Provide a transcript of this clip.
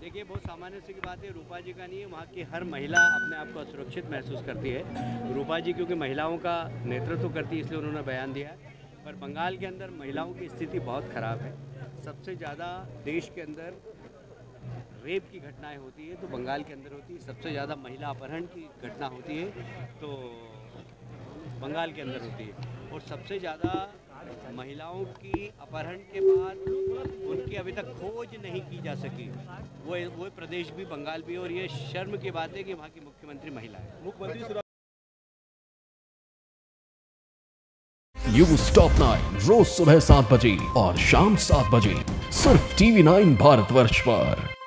देखिए, बहुत सामान्य सी बात है, रूपा जी का नहीं है, वहाँ की हर महिला अपने आप को असुरक्षित महसूस करती है। रूपा जी क्योंकि महिलाओं का नेतृत्व करती है, इसलिए उन्होंने बयान दिया है। पर बंगाल के अंदर महिलाओं की स्थिति बहुत ख़राब है। सबसे ज़्यादा देश के अंदर रेप की घटनाएं होती है तो बंगाल के अंदर होती है। सबसे ज़्यादा महिला अपहरण की घटना होती है तो बंगाल के अंदर होती है। और सबसे ज़्यादा महिलाओं की अपहरण के बाद उनकी अभी तक खोज नहीं की जा सकी, वो प्रदेश भी बंगाल भी। और ये शर्म की बात है कि वहाँ की मुख्यमंत्री महिला है। मुख्यमंत्री न्यूज टॉप 9 रोज सुबह 7 बजे और शाम 7 बजे सिर्फ TV9 भारतवर्ष पर।